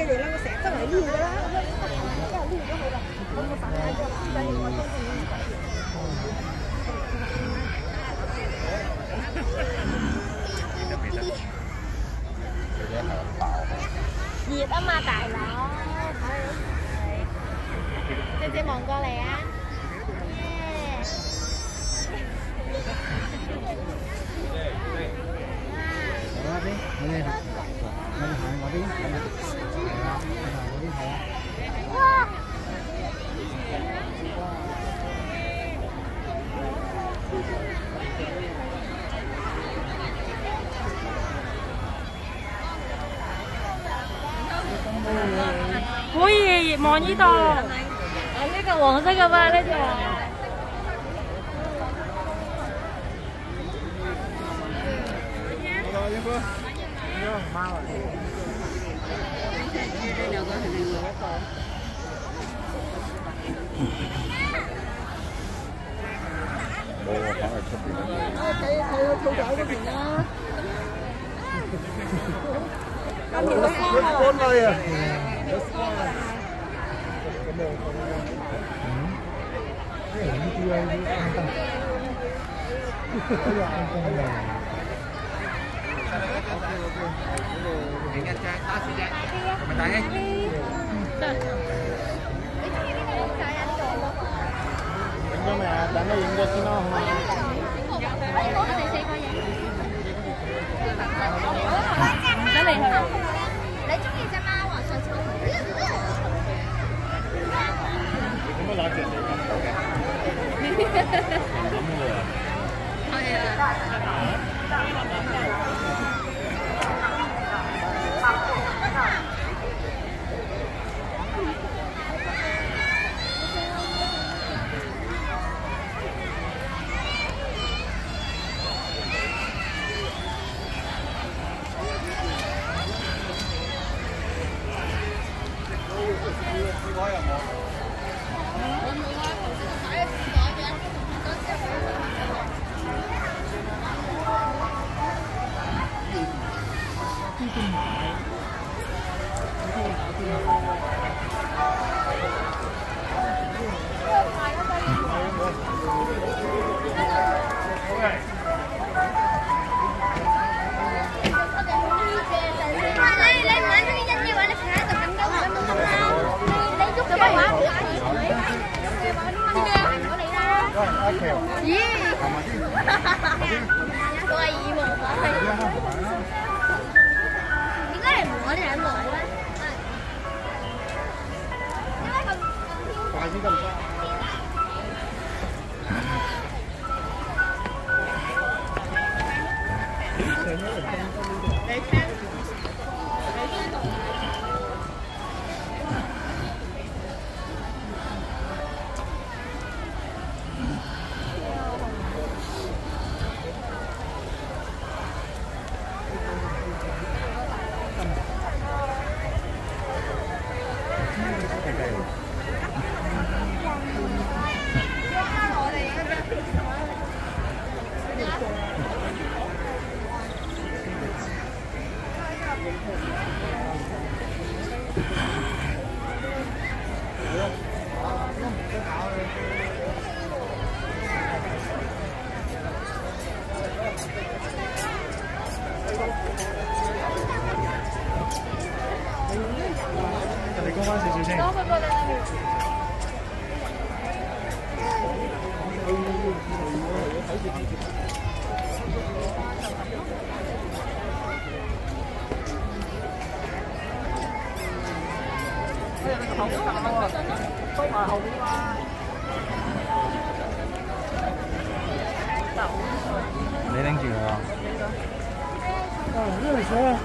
哋兩個成日周圍撩㗎啦，一路撩咗佢啦，咁我等下就知緊我當中已經搞掂。熱啊嘛，大佬，姐姐望過嚟啊！嗰邊，我哋行嗰邊，係啊，嗰邊係啊。哇！ 可以望呢度。啊，呢個黃色嘅嘛，呢條。貓啊！兩個係另外一個。冇啊，擺喺出邊。睇個兔仔嗰邊啦。有spawn 啊！有 spawn 啊！咁樣。呢啲啊，呢啲啱得。影一張，打住隻，係咪大嘅？你中意邊個公仔啊？呢個影咗未啊？等我影咗先咯，好嘛？我哋4個影。唔使理佢。你中意隻貓啊？上次我點解攞隻嚟咁嘅？係啊。咦？我係耳毛點解係我哋眼毛咧？點解咁快啲咁多？你聽。你講翻少少先。收埋後邊啦。你拎住佢啊！呢條水啊！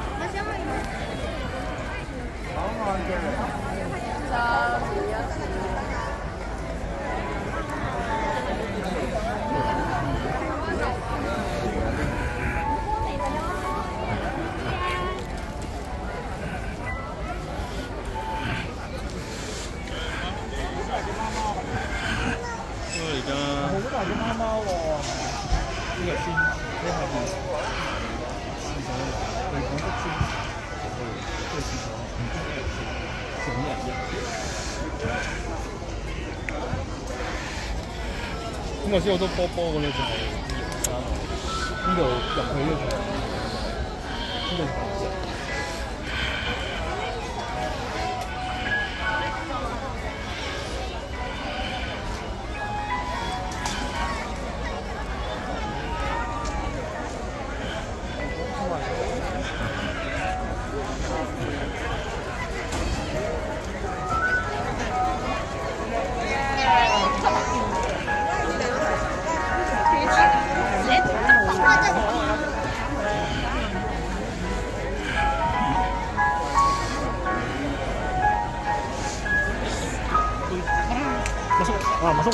好大隻貓貓喎！呢個先，呢係對講得先。 咁頭先好多波波嗰啲就係山路，呢度入去呢度，呢度白色。 啊，马上。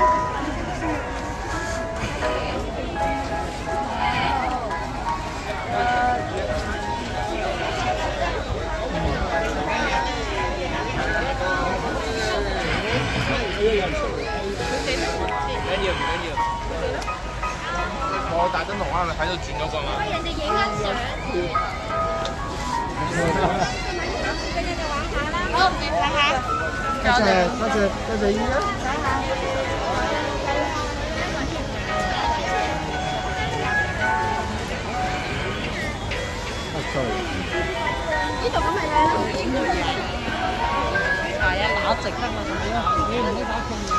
我大燈籠啱咪喺度轉嗰個嘛。 人哋影緊相。俾你哋玩下啦。好，你睇下。 跟着音樂。 呢度咁咪靚咯。 係啊，打直得嘛，你唔好打痛。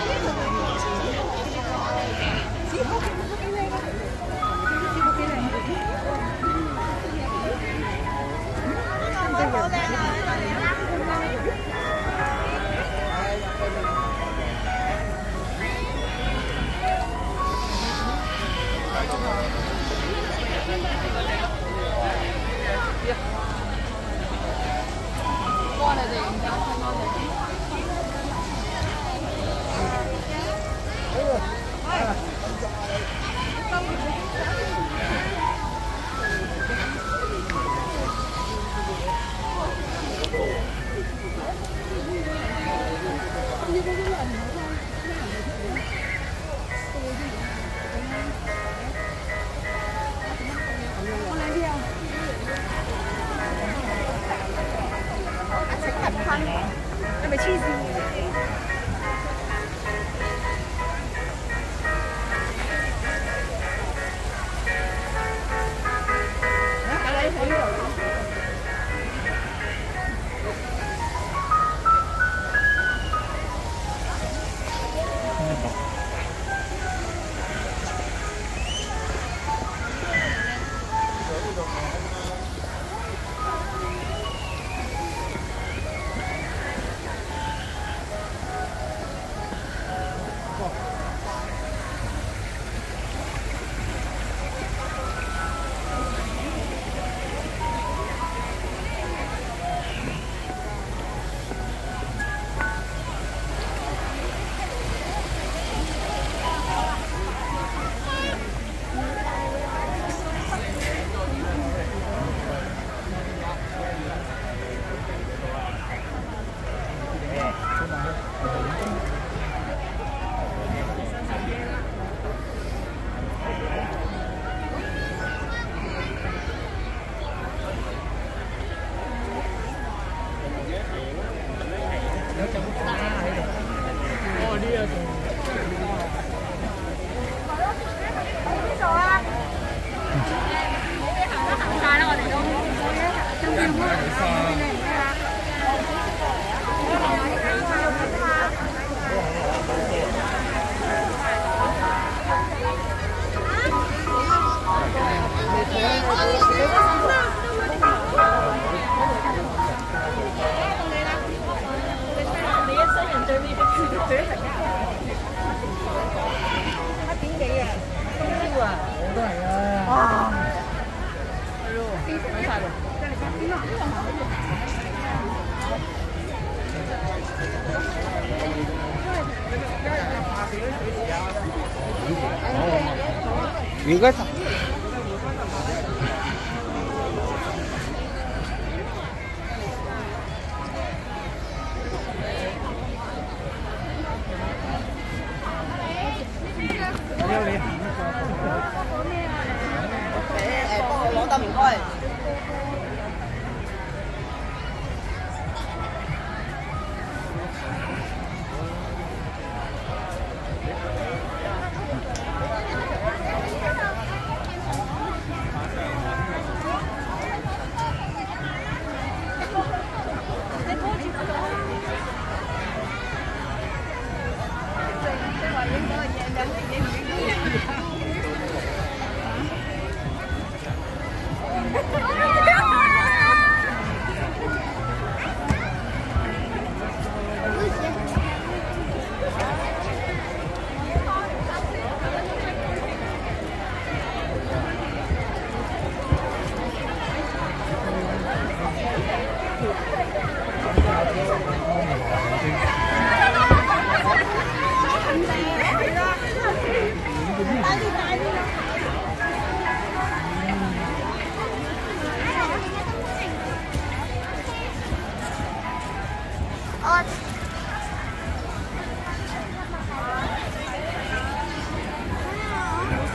好靚啊！幫你哋影張相多謝。係咪黐線？ 如果幫我攞得唔該。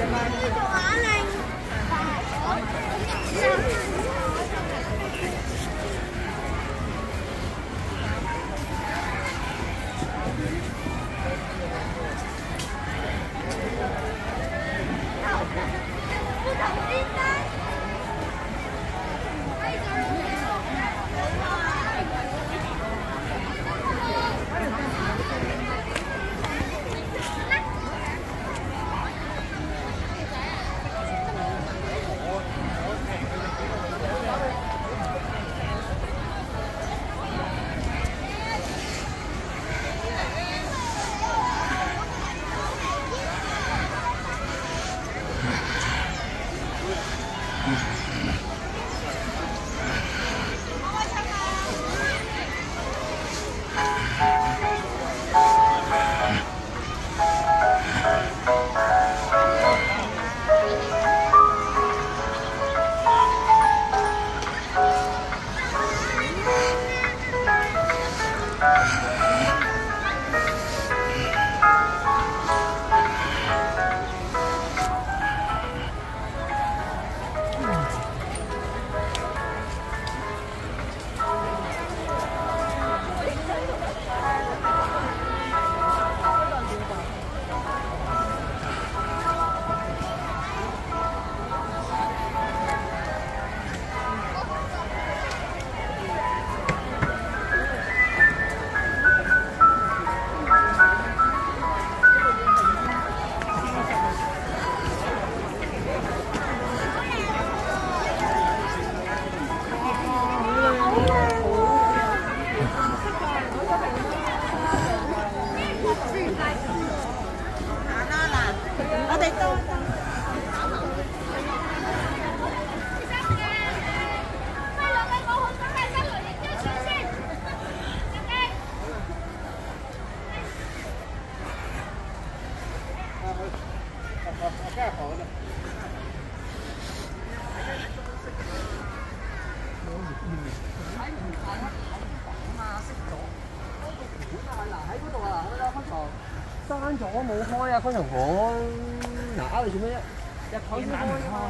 閂咗冇開啊！嗰場火嗱你做咩啫？日頭先開啫嘛。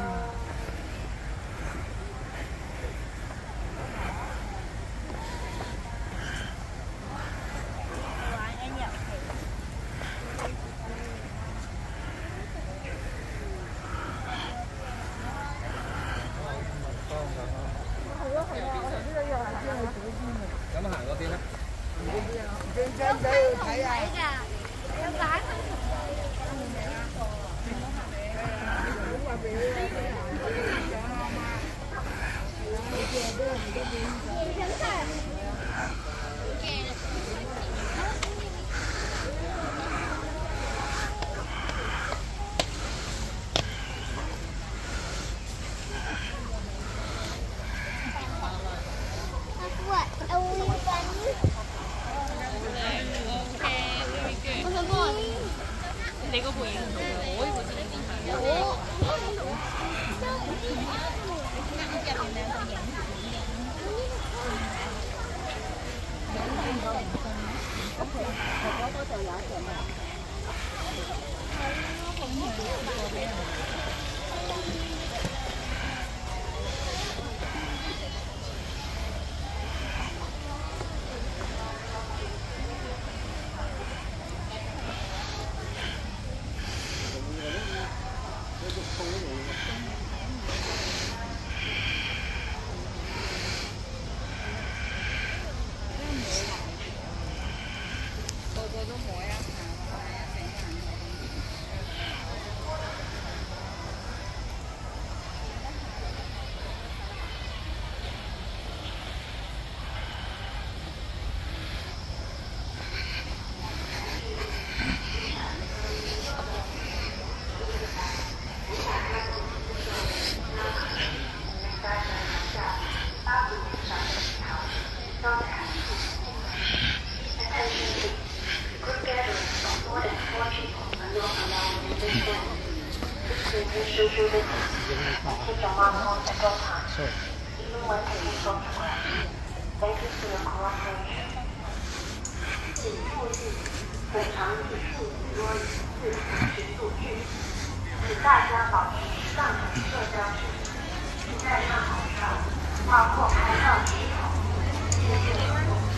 咁行嗰邊咧？ 張仔要睇啊！有揀。 你嗰部影唔到嘅，我呢部先影到。 请大家保持上层社交距离，并在课堂上划破拍照镜头。谢谢。